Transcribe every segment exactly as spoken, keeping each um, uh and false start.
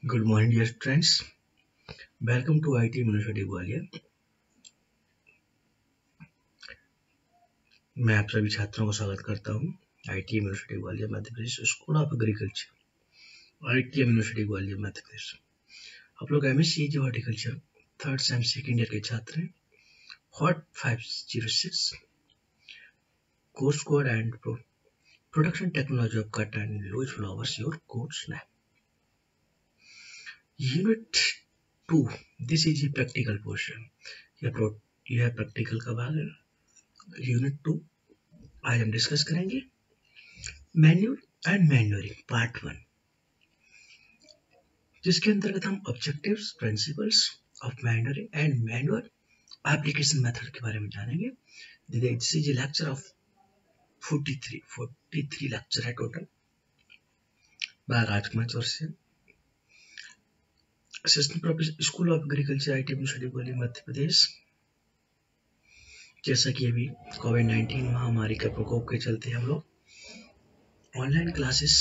Good morning, dear friends. Welcome to I T university Gwalior. मैं आप सभी छात्रों को स्वागत करता हूँ। I T university Gwalior Madhya Pradesh school of agriculture, I T university Gwalior Madhya Pradesh. आप लोग M S C horticulture third sem second year के छात्र हैं। Hort five zero six course code and production technology of cut and loose flowers your course name. Unit two, this is a practical portion. यह practical का भाग है। Unit two आज हम discuss करेंगे manure and manuring part one, जिसके अंतर्गत हम objectives, principles of manuring and manure application method के बारे में जानेंगे। This is a lecture of तैंतालीस तैंतालीस लेक्चर है टोटल। राजकुमार चौर से assistant professor, school of agriculture, I T university Gwalior Madhya Pradesh. जैसा कि अभी कोविड नाइन्टीन महामारी के प्रकोप के चलते हम लोग ऑनलाइन क्लासेस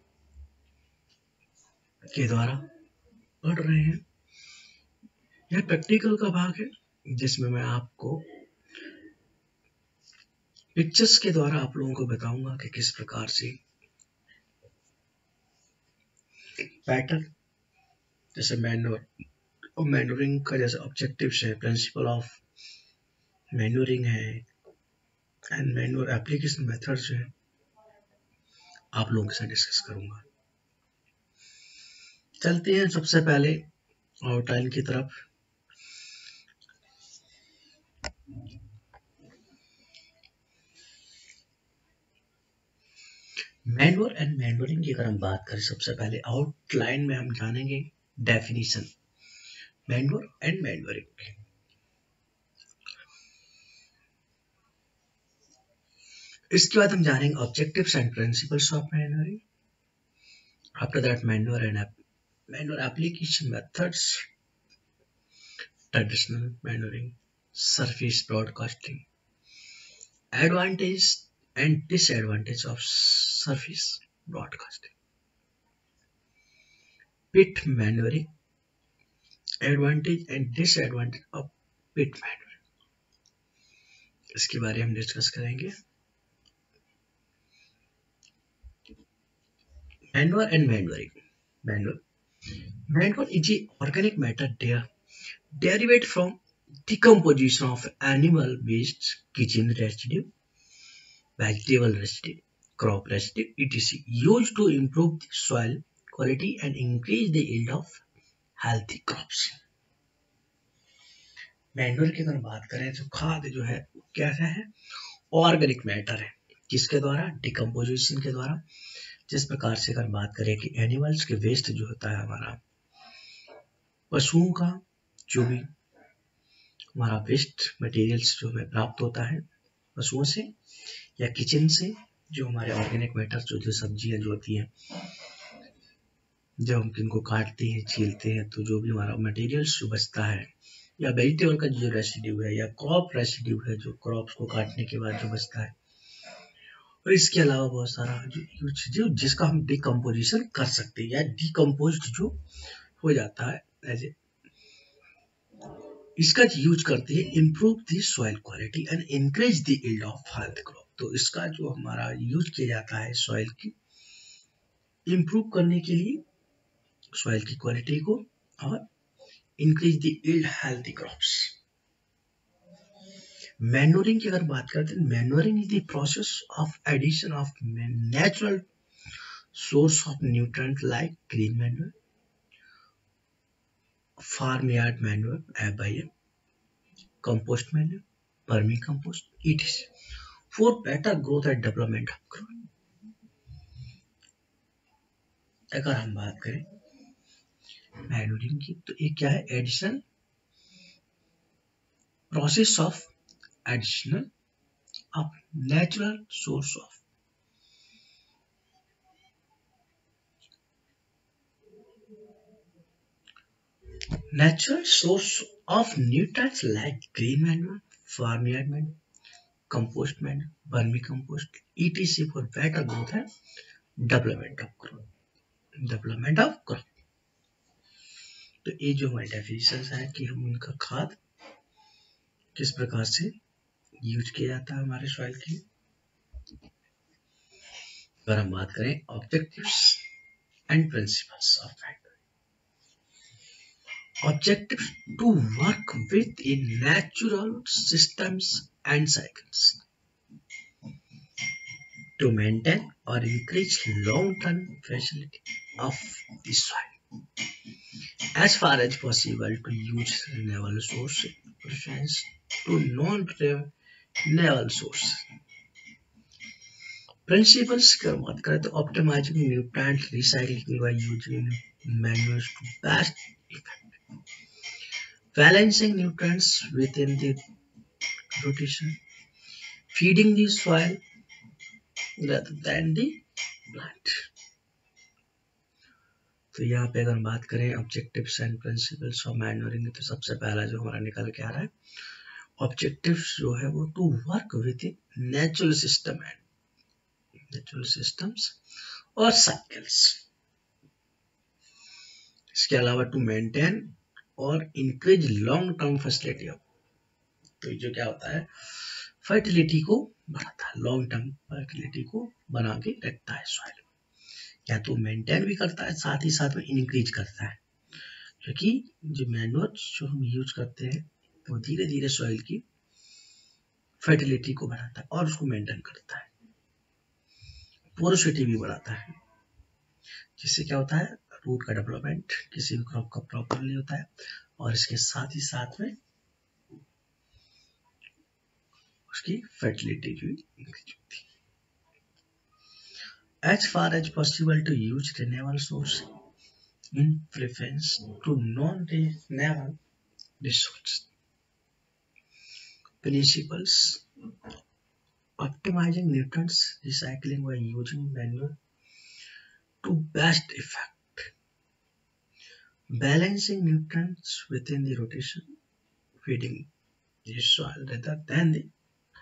के द्वारा पढ़ रहे हैं। यह प्रैक्टिकल का भाग है, जिसमें मैं आपको पिक्चर्स के द्वारा आप लोगों को बताऊंगा कि किस प्रकार से पैटर्न, जैसे मैन्योर और मैन्योरिंग का जैसे ऑब्जेक्टिव्स है, प्रिंसिपल ऑफ मैन्योरिंग है एंड मैन्योर एप्लीकेशन मेथड्स है, आप लोगों के साथ डिस्कस करूंगा। चलते हैं सबसे पहले आउटलाइन की तरफ। मैन्योर एंड मैन्योरिंग की अगर हम बात करें, सबसे पहले आउटलाइन में हम जानेंगे डेफिनेशन मैन्योर एंड मैन्योरिंग। इसके बाद हम जानेंगे objectives and principles of manuring. After that manure and manure application methods, traditional manuring, surface broadcasting, advantage and disadvantage of surface broadcasting, pit manuring, advantage and disadvantage of pit manuring, इसके बारे में हम discuss करेंगे। Manure and manuring. Manure. Manure is an organic matter there derived from decomposition of animal waste, kitchen residue, vegetable residue, crop residue, et cetera, used to improve the soil quality and increase the yield of healthy crops. Manure की अगर बात करें तो खाद जो है कैसा है, ऑर्गेनिक मैटर है, जिसके द्वारा डिकम्पोजिशन के द्वारा, जिस प्रकार से अगर बात करें कि एनिमल्स के वेस्ट जो होता है हमारा, पशुओं का जो भी हमारा वेस्ट मटेरियल्स जो हमें प्राप्त होता है पशुओं से या किचन से, जो हमारे ऑर्गेनिक मैटर जो जो सब्जियां जो होती हैं, जब हम इनको काटते हैं, छीलते हैं, तो जो भी हमारा मटेरियल्स जो बचता है, या वेजिटेबल का जो रेसिड्यू है, या क्रॉप रेसिड्यू है, जो क्रॉप्स को काटने के बाद जो बचता है, और इसके अलावा बहुत सारा जो जो जिसका हम डिकम्पोजिशन कर सकते हैं या डिकम्पोज्ड जो हो जाता है, ऐसे इसका यूज करते हैं improve the soil quality and increase the yield of health crop. तो इसका जो हमारा यूज किया जाता है सॉइल की इम्प्रूव करने के लिए, सॉइल की क्वालिटी को, और increase the yield healthy crops. Manuring की अगर बात करते हैं, manuring is the process of addition of natural source of nutrient like green manure, farm yard manure, F I M, compost manure, vermi compost, it is for better growth and development of crop. अगर हम बात करें manuring की, तो ये क्या है, addition, process of additional of natural source of natural source of nutrients like green manure, farmyard manure, compost manure, vermicompost, et cetera for better growth and development of crop. Development of crop. तो ये जो हमारी definition है कि हम उनका खाद किस प्रकार से यूज किया जाता है हमारे सॉइल की। अगर हम बात करें objectives and principles of manure, objectives to work within natural systems and cycles to maintain or increase long-term fertility of the soil, as far as possible to use renewable sources, preference to non-renewable sources. Principles की बात करें तो optimizing nutrient recycling by using manures to best effect, balancing nutrients within the rotation, feeding the soil rather than the plant. तो यहाँ पे अगर बात करें objectives and principles of manuring, तो सबसे पहला जो हमारा निकल के आ रहा है ऑब्जेक्टिव्स जो है वो to work with in natural system and natural systems और साइकिल्स। इसके अलावा टू मेंटेन और increase long term fertility of, तो जो क्या होता है फर्टिलिटी को बढ़ाता है, लॉन्ग टर्म फर्टिलिटी को बना के रखता है सॉइल, या तो मेंटेन भी करता है साथ ही साथ में इंक्रीज करता है, क्योंकि जो मैन्योर जो हम यूज करते हैं वो धीरे धीरे सॉइल की फर्टिलिटी को बढ़ाता है और उसको मेंटेन करता है, पोरोसिटी भी बढ़ाता है, जिससे क्या होता है रूट का डेवलपमेंट किसी भी क्रॉप का प्रॉपरली होता है, और इसके साथ ही साथ में उसकी फर्टिलिटी भी इंक्रीज होती है। As far as possible to use renewable source in preference to non-renewable resources. Principles: optimizing nutrients recycling by using manure to best effect, balancing nutrients within the rotation, feeding the soil rather than the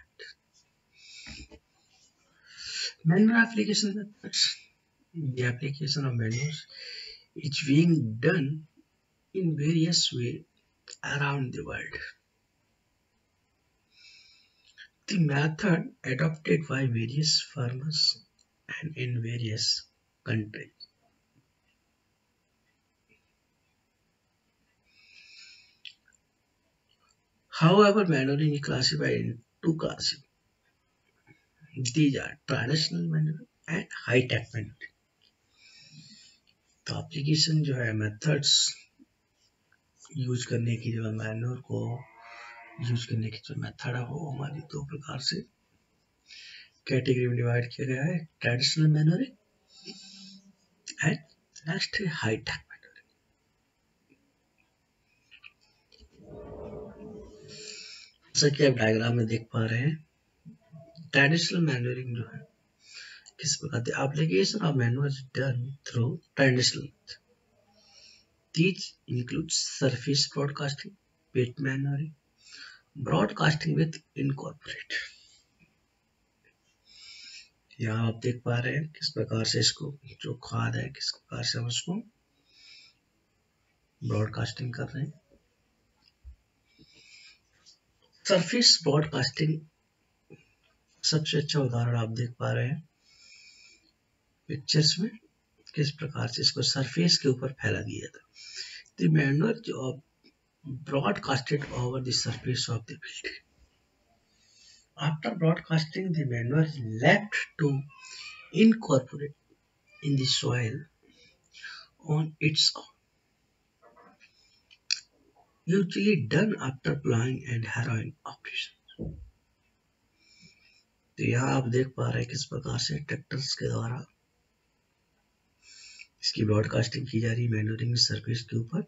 manure application methods. The application of manures is being done in various ways around the world. The method adopted by various farmers and in various countries. However, manuring is classified in two classes. These are traditional manure and high-tech manure. तो application जो है methods use करने की, जो manure को use करने की जो मेथड है वो हमारी दो प्रकार से कैटेगरी में डिवाइड किया गया है, ट्रेडिशनल मैन्योरिंग एंड नेक्स्ट है हाई-टेक मैन्योरिंग। जैसा कि आप डायग्राम में देख पा रहे हैं, ट्रेडिशनल मैन्योरिंग जो है किस प्रकार से application of manure is done through traditional method. These include surface broadcasting, pit manuring, broadcasting with incorporate। यहाँ आप देख पा रहे हैं किस प्रकार से इसको जो खाद है किस प्रकार से हम उसको ब्रॉडकास्टिंग कर रहे हैं। सरफेस ब्रॉडकास्टिंग सबसे अच्छा उदाहरण आप देख पा रहे हैं पिक्चर्स में, किस प्रकार से इसको सरफेस के ऊपर फैला दिया था। द मैन्योर जो broadcasted over the surface of the field. After broadcasting, the manure is left to incorporate in the soil on its own. Usually done after plowing and harrowing operations. तो यहाँ आप देख पा रहे हैं किस प्रकार से ट्रैक्टर्स के द्वारा इसकी ब्रॉडकास्टिंग की जा रही है मैन्योरिंग सरफेस के ऊपर।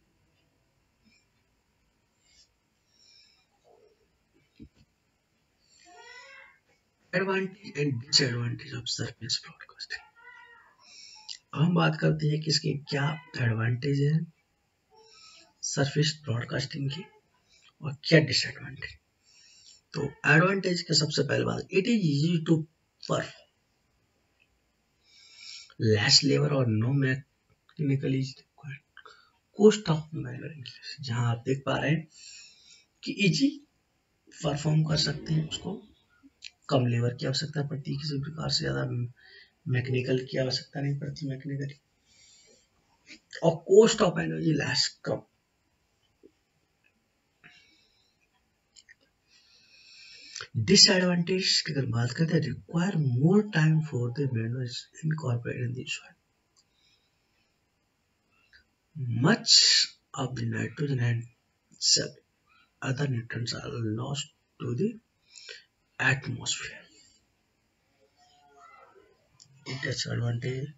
Advantage and disadvantage of surface broadcasting. हम बात करते हैं कि इसके क्या एडवांटेज है सरफेस ब्रॉडकास्टिंग की और क्या डिसएडवांटेज। तो एडवांटेज का सबसे पहले बात, it is easy to perform, less labour और no mechanical is required. Cost of manual, जहां आप देख पा रहे हैं कि इजी परफॉर्म कर सकते हैं उसको, कम लेबर की आवश्यकता पड़ती है, किसी प्रकार से ज्यादा मैकेनिकल की आवश्यकता नहीं पड़ती मैकेनिकली, और कोस्ट ऑफ एनर्जी लेस, कम। डिसएडवांटेज की अगर बात करते हैं, require more time for the manual incorporate in this one, much of the nitrogen and some other nutrients are lost to the atmosphere. Disadvantage,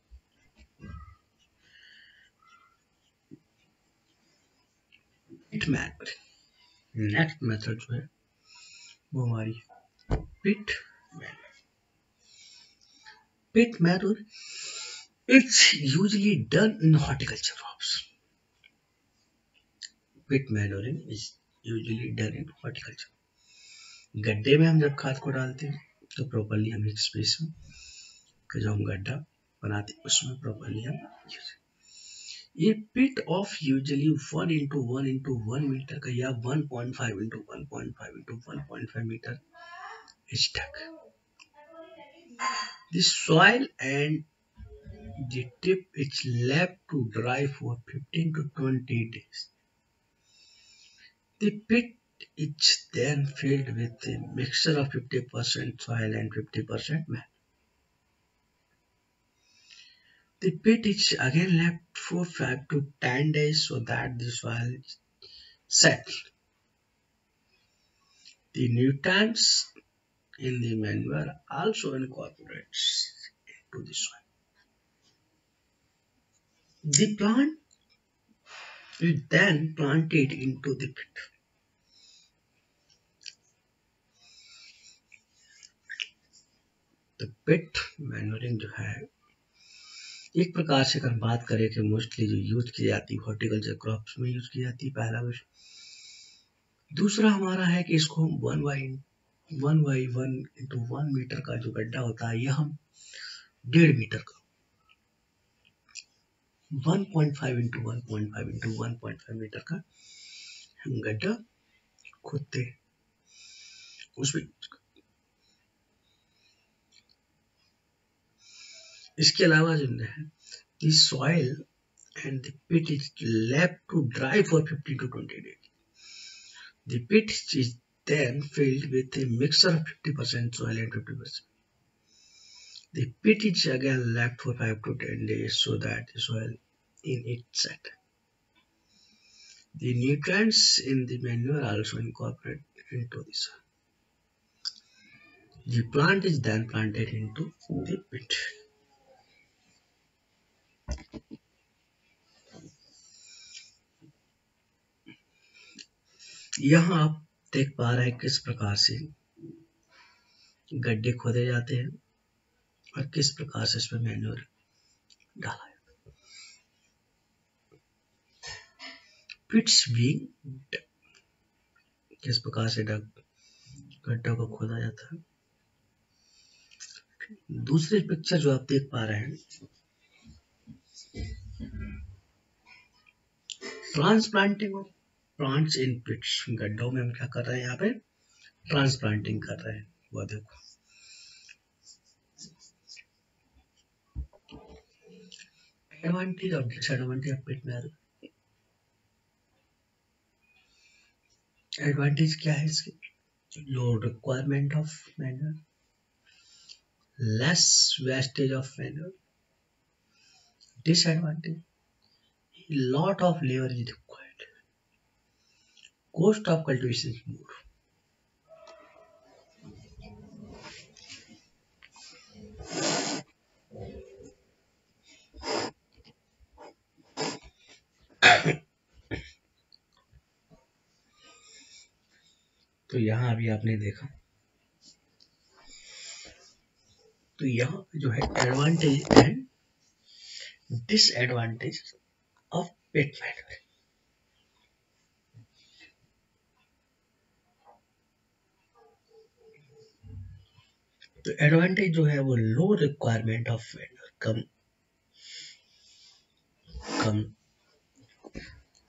pit manual, next method जो है वो हमारी pit manual. Pit manual it's usually done in horticulture crops. Pit manuring is usually done in horticulture. गड्ढे में हम जब खाद को डालते हैं तो प्रॉपर्ली हम एक स्पेस में जो हम गड्ढा बनाते हैं उसमें प्रॉपर्ली हम यूज, ये pit of usually one into one into one metre का या one point five into one point five into one point five metre is stuck. The soil and the tip is left to dry for fifteen to twenty days. The pit is then filled with a mixture of fifty percent soil and fifty percent manure. The pit is again left for five to ten days so that the soil settles. The nutrients in the manure also incorporates into the soil. The plant is then planted into the pit. The pit manuring जो है एक प्रकार से अगर बात करें कि mostly जो यूज की जाती है हॉर्टिकल्चर क्रॉप्स में यूज की जाती है, पहला विषय। दूसरा हमारा है कि इसको हम one by one by one into one metre का जो गड्ढा होता है यह हम डेढ़ मीटर का one point five into one point five into one point five metre का हम गड्ढा खोदते हैं उसमें। इसके अलावा जो है the soil and the pit is left to dry for fifteen to twenty days. The pit is then filled with a mixture of fifty percent soil and fifty percent. The pit is again left for five to ten days so that the soil in it set. The nutrients in the manure also incorporate into the soil. The plant is then planted into the pit. यहाँ आप देख पा रहे हैं किस प्रकार से गड्ढे खोदे जाते हैं और किस प्रकार से इसमें मैन्योर डाला है। पिट्स बीइंग किस प्रकार से गड्ढों को खोदा जाता है। दूसरी पिक्चर जो आप देख पा रहे हैं transplanting of plants in pits. गड्ढों में हम क्या कर रहे हैं, यहाँ पे ट्रांसप्लांटिंग कर रहे हैं। वो देखो एडवांटेज और disadvantage of pit manure. Advantage क्या है इसके, low requirement of manure, less wastage of manure. Disadvantage, lot of labor is required, cost of cultivation is more. तो यहाँ अभी आपने देखा, तो यहाँ जो है advantage and disadvantage of pit manure. तो एडवांटेज जो है वो लो रिक्वायरमेंट ऑफ मैनुअल, कम कम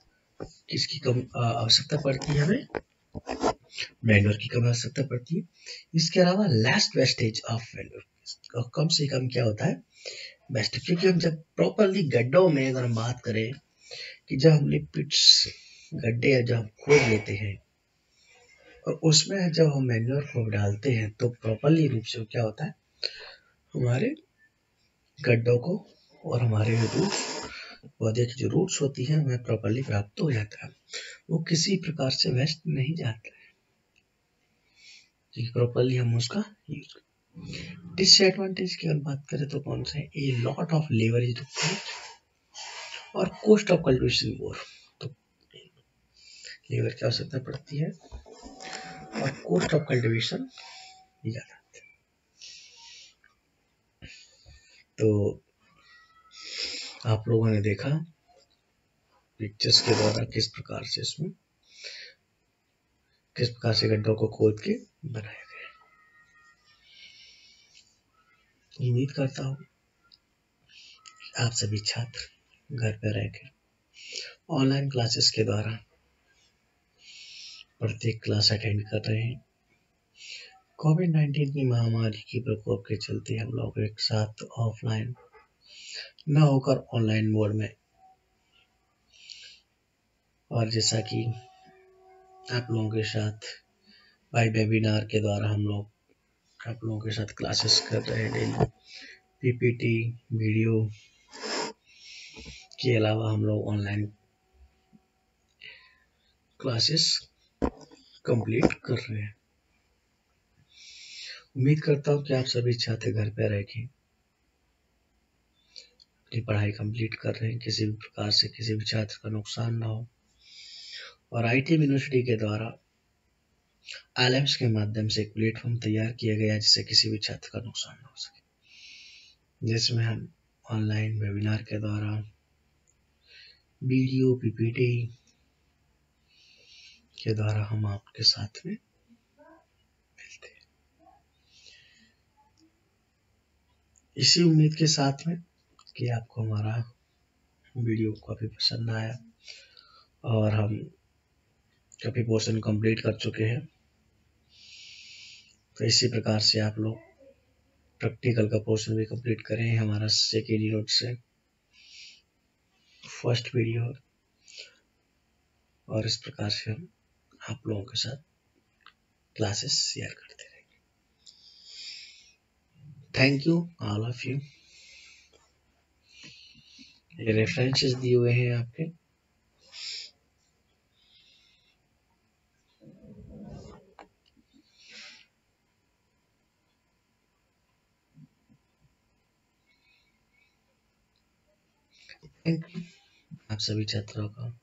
किसकी कम आवश्यकता पड़ती है, हमें मैन्योर की कम आवश्यकता पड़ती है। इसके अलावा लास्ट वेस्टेज ऑफ मैन्योर, कम से कम क्या होता है, बेस्ट, क्योंकि हम जब प्रॉपरली गड्ढों में अगर हम बात करें कि जब हमने पिट्स गड्ढे जब हम खोद लेते हैं और उसमें जब हम मैन्योर को डालते हैं तो प्रॉपरली रूप से क्या होता है, हमारे गड्ढों को और हमारे रूट्स, पौधे की जो रूट्स होती हैं हमें प्रॉपरली प्राप्त हो जाता है, वो किसी प्रकार से वेस्ट नहीं जाता है, प्रॉपरली हम उसका यूज करें। डिसएडवांटेज की अगर बात करें तो कौन सा है, a lot of labour is required और कॉस्ट ऑफ कल्टीवेशन मोर, तो लेबर की आवश्यकता पड़ती है और कॉस्ट ऑफ कल्टीवेशन ज्यादा। तो आप लोगों ने देखा पिक्चर्स के द्वारा किस प्रकार से इसमें किस प्रकार से गड्ढों को खोद के बनाया गया। उम्मीद करता हूँ आप सभी छात्र घर पर रहकर ऑनलाइन क्लासेस के द्वारा प्रत्येक क्लास अटेंड कर रहे हैं। कोविड नाइन्टीन की महामारी के प्रकोप के चलते हम लोग एक साथ ऑफलाइन न होकर ऑनलाइन मोड में, और जैसा कि आप लोगों के साथ बाय वेबिनार के द्वारा हम लोग आप लोगों के साथ क्लासेस कर रहे हैं डेली, पीपीटी वीडियो के अलावा हम लोग ऑनलाइन क्लासेस कंप्लीट कर रहे हैं। उम्मीद करता हूँ कि आप सभी छात्र घर पे रह के अपनी पढ़ाई कंप्लीट कर रहे हैं, किसी भी प्रकार से किसी भी छात्र का नुकसान ना हो, और आईटी यूनिवर्सिटी के द्वारा एलएम्स के माध्यम से एक प्लेटफॉर्म तैयार किया गया जिससे किसी भी छात्र का नुकसान ना हो सके, जिसमें हम ऑनलाइन वेबिनार के द्वारा वीडियो पीपीटी के द्वारा हम आपके साथ में मिलते हैं। इसी उम्मीद के साथ में कि आपको हमारा वीडियो काफी पसंद आया और हम काफी पोर्शन कंप्लीट कर चुके हैं, तो इसी प्रकार से आप लोग प्रैक्टिकल का पोर्शन भी कंप्लीट करें। हमारा सेकेंड यूनिट से फर्स्ट वीडियो, और इस प्रकार से हम आप लोगों के साथ क्लासेस शेयर करते रहेंगे। Thank you all of you. ये रेफरेंसेस दिए हुए हैं आपके, थैंक यू आप सभी छात्रों का।